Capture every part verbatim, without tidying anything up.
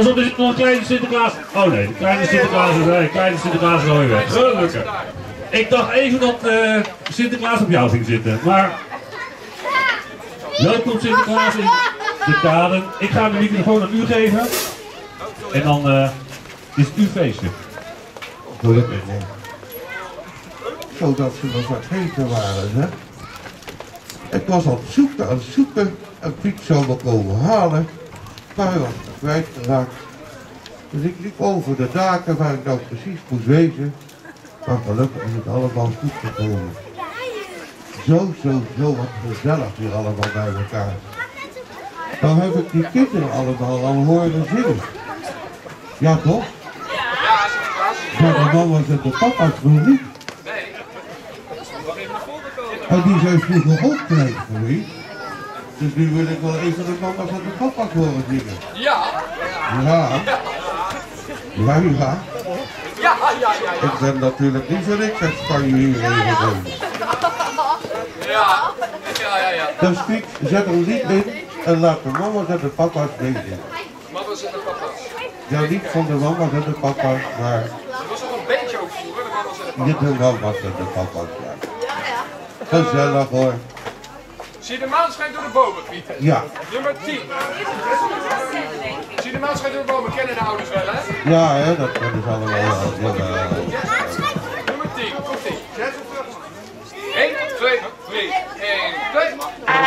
Pas op, er zit nog een kleine Sinterklaas. Oh nee, de kleine Sinterklaas is weg. Kleine Sinterklaas is alweer weg. Gelukkig. Ik dacht even dat uh, Sinterklaas op jou ging zitten, maar... Welkom Sinterklaas in de kade. Ik ga de microfoon aan u geven. En dan uh, is het uw feestje. Gelukkig, hè. Zodat ze nog vergeten waren, hè. Ik was aan het zoeken, aan het zoeken. En Piet zou me komen halen. Maar hij was kwijtgeraakt. Dus ik liep over de daken waar ik nou precies moest wezen. Maar gelukkig is het allemaal goed gekomen. Zo, zo, zo wat gezellig hier allemaal bij elkaar. Dan heb ik die kinderen allemaal al horen zingen. Ja toch? Maar de mama's en de papa's nog niet. En die zijn vroeger ook klein geweest. Dus nu wil ik wel even de mama's en de papa's horen zingen. Ja. Ja. Ja, ja. Ja, ja, ja. Ik ben natuurlijk niet voor niks uit Spanje hierheen gekomen. Ja, ja, ja, ja. Dus Piet, zet een lied in en laat de mama's en de papa's meezingen. Mama's en de papa's. Ja, niet van de mama's en de papa's, maar... Er was nog een beetje ook vroeger, de mama's en de papa's. Niet de mama's en de papa's, ja. Gezellig hoor. Zie je de maan schijnt door de bomen, Pieter? Ja. Nummer tien. Zie je de maan schijnt door de bomen, kennen de ouders wel, hè? Ja, hè, dat kennen ze allemaal wel. Ja, nummer tien, komt ie. één, twee, drie, één, twee.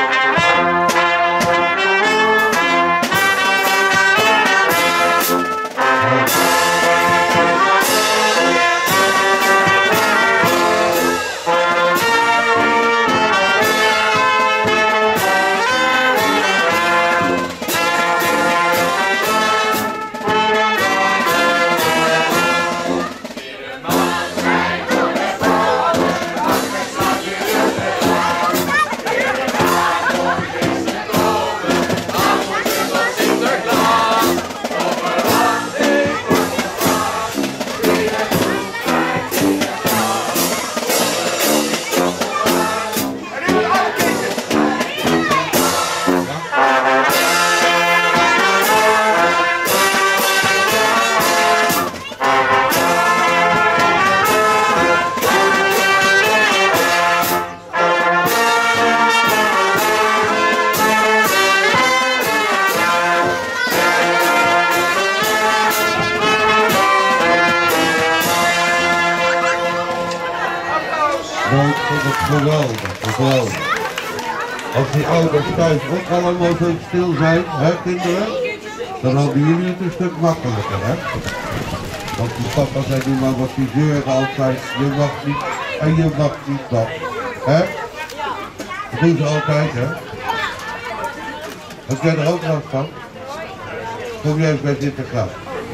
Geweldig, geweldig. Als die ouders thuis ook allemaal zo stil zijn, hè kinderen, dan hadden jullie het een stuk makkelijker, hè? Want die papa zei nu maar wat die zeuren altijd, je mag niet en je mag niet dat, hè? Dat doen ze altijd, hè? Heb jij er ook last van? Kom jij eens bij Sinterklaas.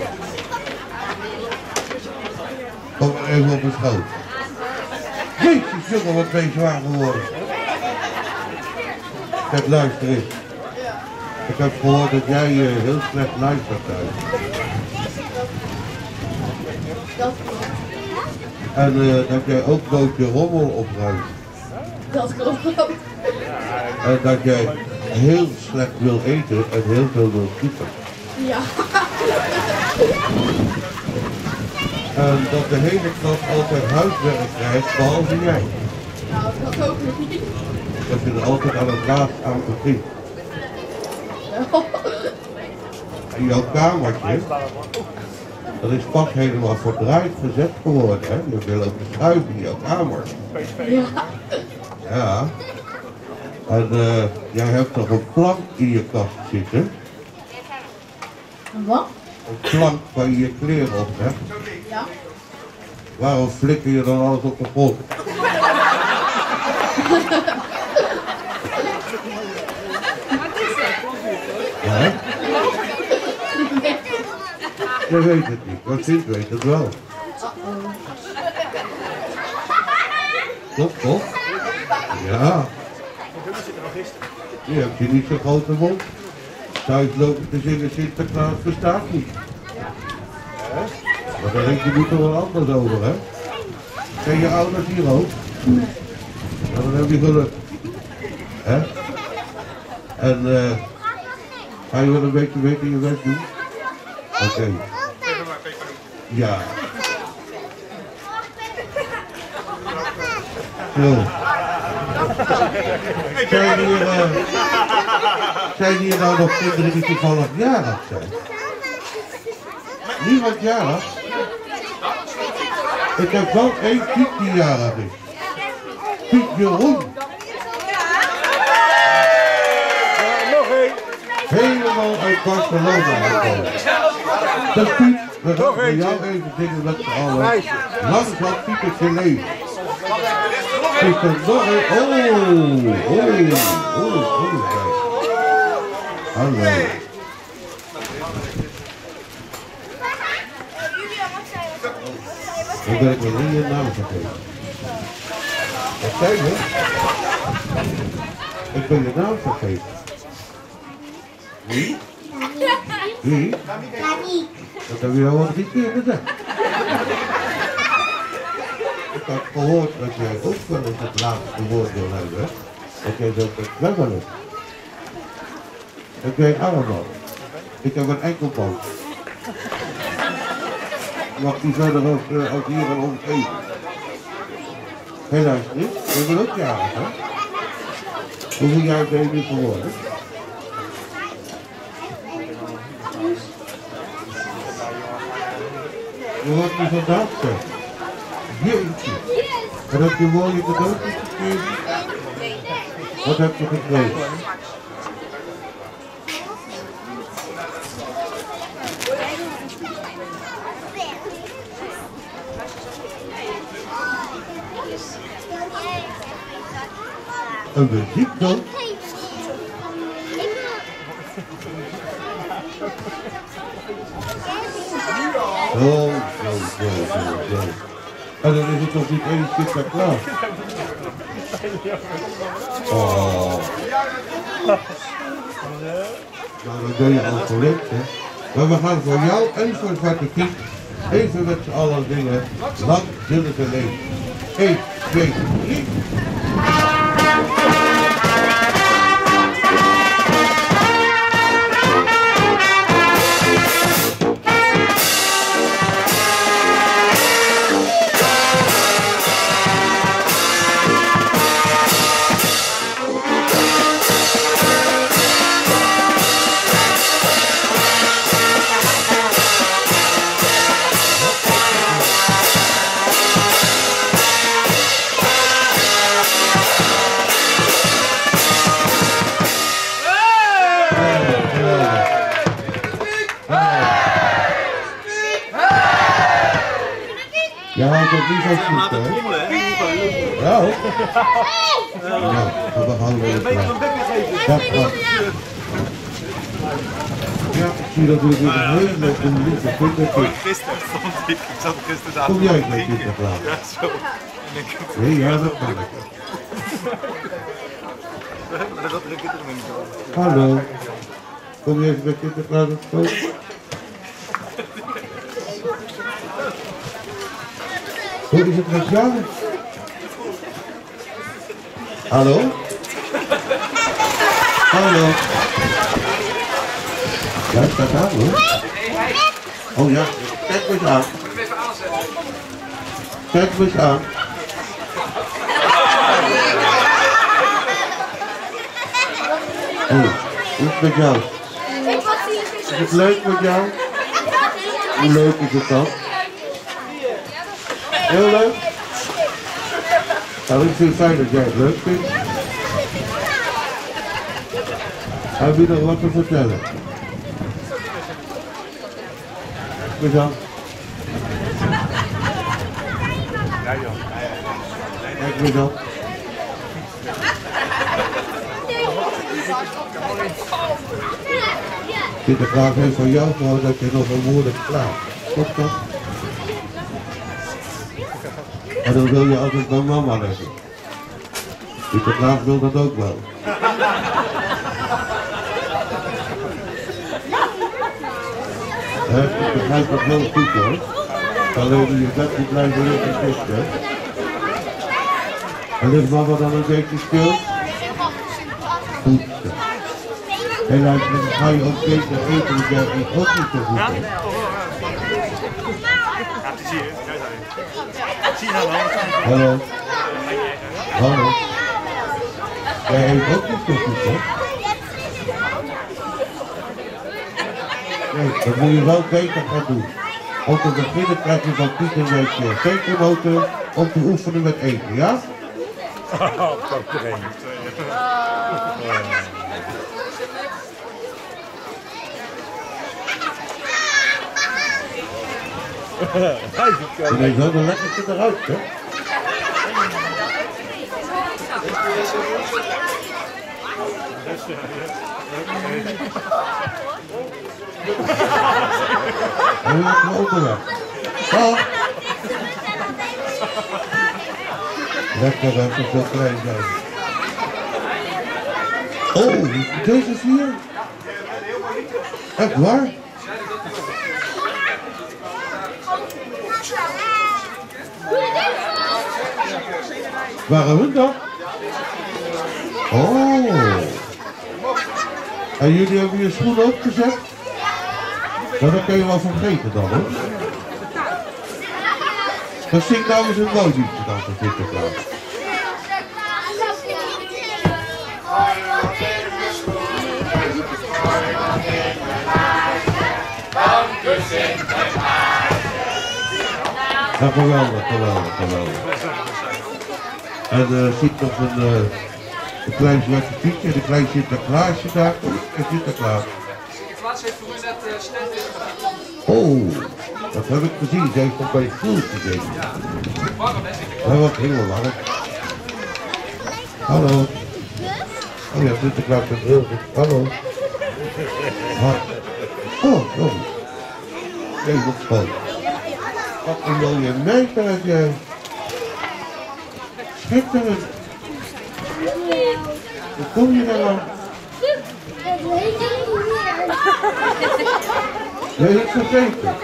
Kom maar even op mijn schoot. Jezus, jongen, wat ben je zwaar geworden. Kijk, luister eens. Ik heb gehoord dat jij uh, heel slecht luistert thuis. En uh, dat jij ook nooit je rommel opruimt. Dat klopt ook. En dat jij heel slecht wil eten en heel veel wil piepen. Ja. En dat de hele klas altijd huiswerk krijgt, behalve jij. Nou, dat ook niet. Dat je er altijd aan het laatst aan begint. En jouw kamertje, dat is pas helemaal verdraaid gezet geworden, hè? Je wil ook schuiven in jouw kamer. Ja. Ja. En uh, jij hebt toch een plank in je kast zitten? Wat? Een plank waar je je kleren op hebt. Ja. Waarom flikker je dan alles op de grond? Ja? Je weet het niet, maar Sint weet het wel. Klopt, toch? Ja. Je hebt je niet zo'n grote mond. Thuis lopen te zingen Sinterklaas bestaat niet. Maar daar denk je niet toch wel anders over, hè? Ken je ouders hier ook? Nee. Nou, dan heb je geluk. Hè? En uh, ga je wel een beetje beter je best doen? Oké. Okay. Ja. Zo. Zijn hier, uh, zijn hier nou nog kinderen die toevallig jarig zijn? Niemand jarig? Ik heb wel één Piet die jarig is. Piet Jeroen. Helemaal uit Barcelona gekomen. Dat Piet, we gaan voor jou even dingen met z'n allen. Lang zal Pietertje leven. Pieter nog een... Oh, oh, oh, oh, kijk. Hallo. Dan ben ik weer niet je naam vergeten. Wat zei je? Ik ben je naam vergeten. Wie? Wie? Dat heb je al wel drie keer gezegd. Ik had gehoord dat jij ook wel eens het laatste woord wil hebben. Dat jij zo clever is. Ik ben allemaal. Ik heb een enkelboot. Mag die verder als, uh, als hier al omgeven? Helaas niet. Je bent ook jarig, hè? Hoeveel jaar ben je nu geworden? Je wordt nu vandaag zijn. Jeetje. En heb je mooie cadeautjes gekregen? Wat heb je gekregen? Een muziekdoos? Zo, zo, zo, zo, zo. En dan is het nog niet één Sinterklaas. Oh. Nou, dan ben je al verlicht, hè. Maar we gaan voor jou en voor Zwarte Piet even met z'n allen dingen lang zullen te leven. één, twee, drie. Ja, ik heb niet zo goed, hè? Ja, hoor. Ja, we gaan weer klaar. Dat gaat. Ja, ik zie dat jullie een hele onliefde Sinterklaas. Gisteren stond ik, ik zat gisteren daar. Kom jij met Sinterklaas? Ja, zo. Nee, ja, dat kan ik. Maar dat lukt er niet zo. Hallo. Kom je even met Sinterklaas op school? Hoe is het met jou? Hallo? Hallo? Ja, het staat aan hoor. Oh ja, kijk me eens aan. Kijk me eens aan. Hey, hoe is het met jou? Is het leuk met jou? Hoe leuk is het dan? Heel leuk? Nou, ik vind het fijn dat jij het leuk vindt. Heb je nog wat te vertellen? Bedankt. Kijk, bedankt. Sinterklaas heeft van jou gewoon dat je nog een moeilijk klaar. Klopt dat? En dan wil je altijd bij mama leggen. Sinterklaas wil dat ook wel. He, ik begrijp dat heel goed hoor. Alleen je bed moet blijven liggen zitten. En ligt mama dan een beetje stil? Goed zo. En dan ga je ook beter eten, want jij eet ook niet zo goed. Ja, die zie je. Kijk daar. Zie je nou wel? Hallo. Hallo. Jij eet ook niet zo goed, hè? Nee, dat moet je wel beter gaan doen. Om te beginnen krijg je van Piet een beetje pepernoten om te oefenen met eten, ja? Oh, pak er één. Je neemt wel de lekkerste eruit, hè? En we gaan onderweg. Oh. Lekker dat ze zo klein zijn. Oh, deze is hier? Echt waar? Waren we dat? Oh. En jullie hebben je schoenen opgezet? Nou, dat kun je wel vergeten dan, hoor. Dan zing nou eens een mooi liedje dan voor Sinterklaas. Ja, geweldig, geweldig, geweldig. En uh, ziet nog een, uh, een klein zwarte fietsje en een klein Sinterklaasje daar. En Sinterklaas. Sinterklaas heeft voor u net uh, stand gedaan. Oh, dat heb ik gezien. Ze heeft nog bij het stoel gezeten. Warm, hè, Sinterklaas? Hij was heel warm. Hallo. Oh ja, Sinterklaas is heel goed. Hallo. Ha. Oh, sorry. Even schoon. Wat een mooie meid heb jij. Schitterend. Hoe kom je daar dan? Het weet ik niet meer. Wil je het vergeten?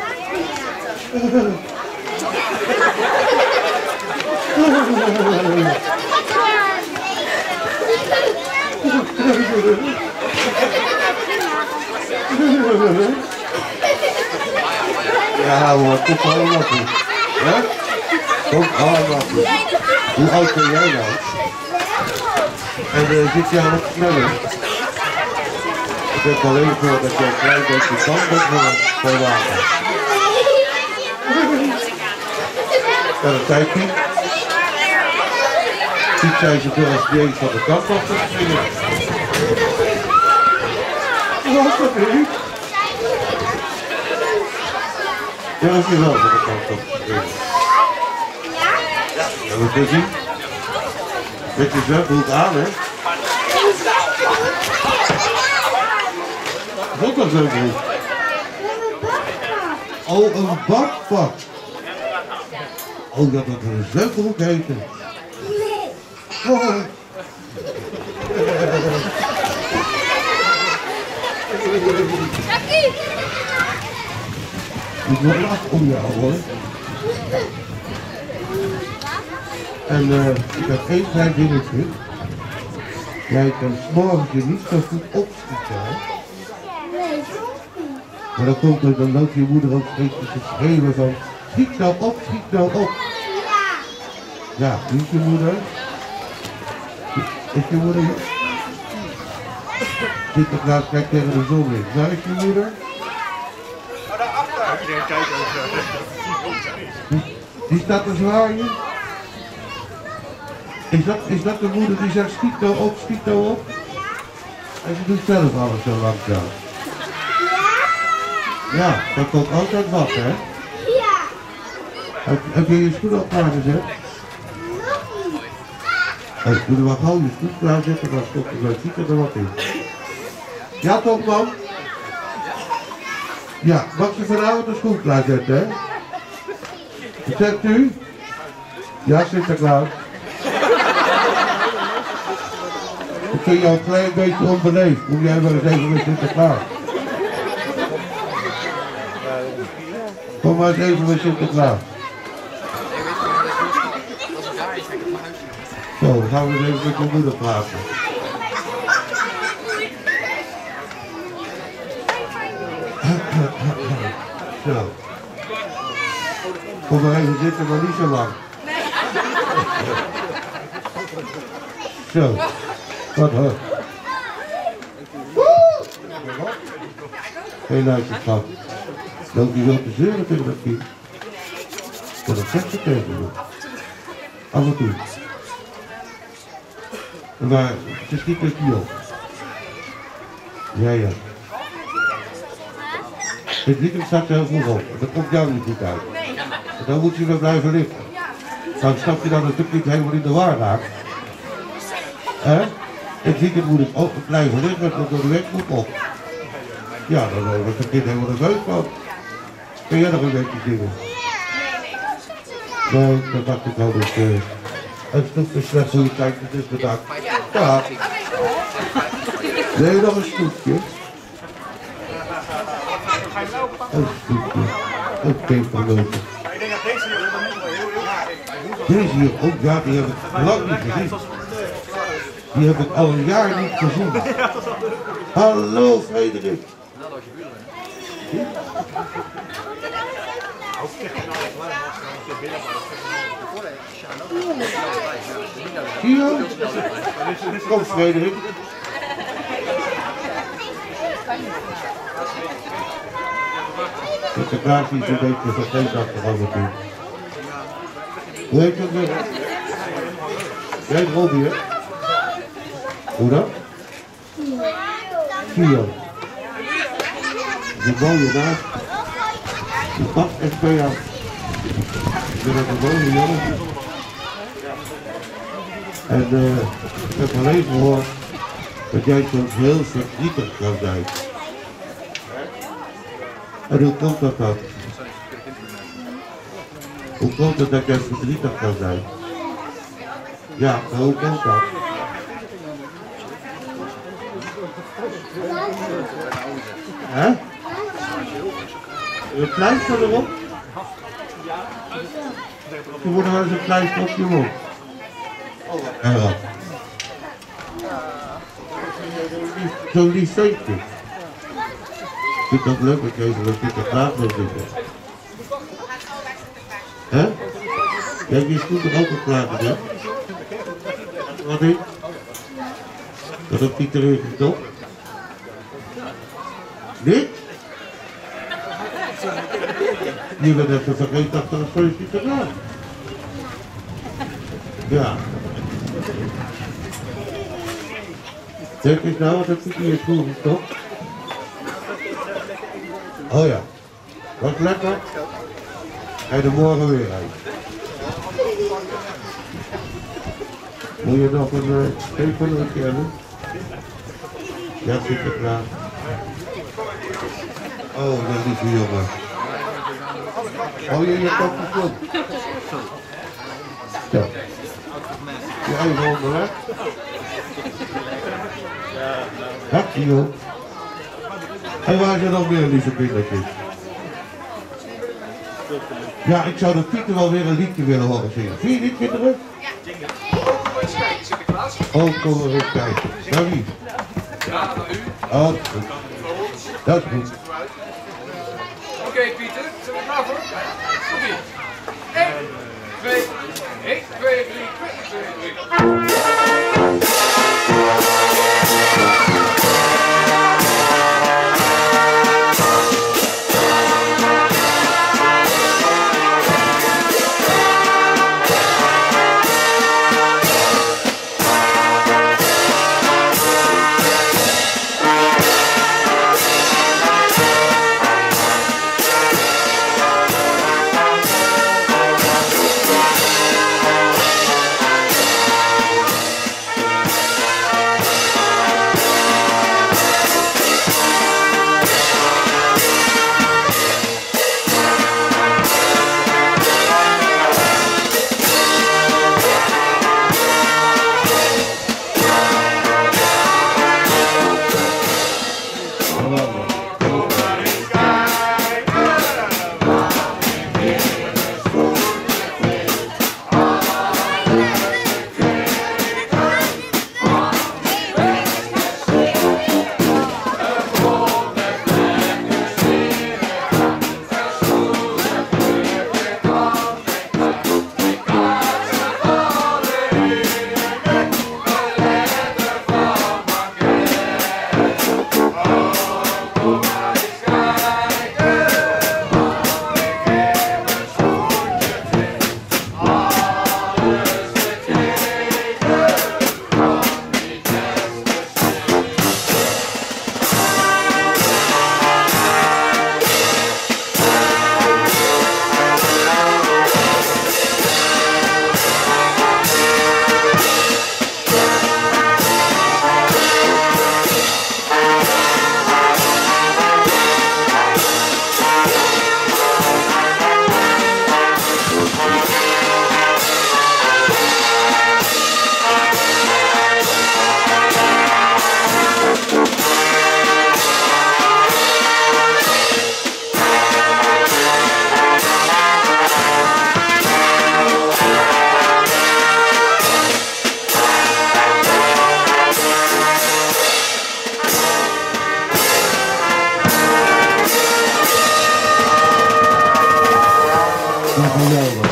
Ja hoor, komt allemaal goed. Hè? Komt allemaal goed. Hoe oud ben jij nou? En uh, zit jij nog sneller? Ik heb alleen voor dat jij een klein beetje kant bent voor, voor water. Ja, een tijdje. Ziet zij ze door als die eens van de kant af te springen. Wat dat niet? Ja, dat is je wel van de kant af te springen. Ja, wat is ie? Met je zwembroek aan, hè? Wat een zwembroek? Oh, een badpak. Oh, dat dat een zwembroek heette. Oh. Ik wil lachen om jou, hoor. En uh, ik heb één klein dingetje. Jij kan 's morgens je niet zo goed opschieten, hè? Nee, Maar dan komt er, dan loopt je moeder ook steeds te schreeuwen van schiet nou op, schiet nou op. ja. Ja, wie is je moeder? Is je moeder? Sinterklaas kijkt tegen de zon in. Waar is je moeder? Iedereen kijkt ook. Die, die staat te zwaaien. Is dat, is dat de moeder die zegt schiet nou op, schiet nou op? En ze doet zelf alles zo langzaam. Ja, dat komt altijd wat, hè? Ja. Heb, heb je je schoen al klaargezet? Hey, doe er maar gauw je schoen klaarzetten, dan stopt er, dan ziet er wat in. Ja toch, man? Ja, mag ze vanavond de schoen klaarzetten, hè? Wat zegt u? Ja, Sinterklaas. Ik vind jou een klein beetje onbeleefd. Moet jij wel eens even met Sinterklaas? Kom maar eens even met Sinterklaas. Zo, dan gaan we eens even met je moeder praten. Zo. Kom maar even zitten, maar niet zo lang. Zo. Wat hoor. Heel luister, schat. Loopt hij wel te zeuren tegen dat kind? Ja, dat zegt ze tegen me. Af en toe. Maar ze schiet het niet op. Ja, ja. Het liep hem straks heel vroeg op. Dat komt jou niet goed uit. En dan moet je weer blijven liggen. Dan snap je dan dat het niet helemaal in de war raakt. Hè? Het weekend moet ik ook blijven liggen, want door de weg moet op. Ja, dan wordt het kind helemaal nerveus van. Kun jij nog een beetje zingen? Nee, dat dacht ik al dus. Uh, een stukje slecht hoe je kijkt, het is bedankt. Ja. Nee, nog een stukje. Een stukje. Een pepernoten. Ik denk dat deze hier heel heel Deze hier, oh ja, die heb ik lang niet gezien. Die heb ik al een jaar niet gezien. Hallo Frederik. Zie je? Kom Frederik. Sinterklaas is een beetje vergeetachtig af en toe. Hoe heet dat weer? Jij heet Robbie, hè? Hoe dan? Kio. De mooie naam. Die past echt bij jou. Ik ben ook een mooie jongen. En uh, ik heb alleen gehoord dat jij soms heel verdrietig kan zijn. En hoe komt dat dan? Hoe komt het dat jij verdrietig kan zijn? Ja, maar hoe komt dat? Hè? Een pleister erop? Ze worden wel eens een pleister op je mond. Ja. Zo'n lief ventje. Ik vind dat leuk dat je even een Sinterklaas wil zitten. Hè? Jij je schoen toch ook al klaar gedaan? Wat niet? Dat heb niet terug toch? Niet? Je bent even vergeten achter een feestje te gaan. Ja. Kijk eens nou, wat heb ik in je schoen gestopt? Oh ja. Wat lekker. En er morgen weer uit. Moet je nog een uh, pepernootje hebben? Ja, zit er klaar. Oh, dat is een jongen. Oh, je hebt ook gevoeld. Zo. Je eigen onderweg. Dank je. En waar zijn nog meer lieve kindertjes? Ja, ik zou de Pieter wel weer een liedje willen horen zingen. Vind je niet, kinderen? Oh, kom maar eens kijken. Naar wie? Ja, naar u. Oh, dat is goed. Dat is goed. Oké, okay, Pieter, zijn we klaar voor? Oké. één, twee, één, twee, drie, twee, twee,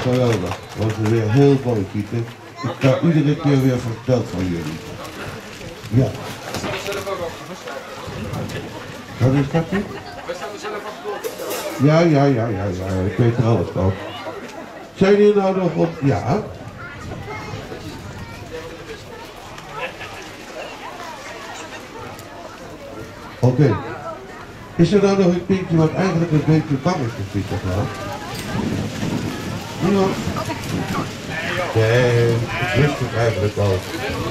geweldig. Was weer heel mooi, Pieter. Ik ga iedere keer weer verteld van jullie. Ja. We staan er zelf ook op. Wat is dat nu? We staan er zelf op. Ja, ja, ja, ja, ja, ik weet er alles van. Zijn jullie nou nog op? Ja. Oké. Okay. Is er nou nog een kindje wat eigenlijk een beetje bang is voor Pieter gehad? Niemand? Nee, ik wist het eigenlijk al.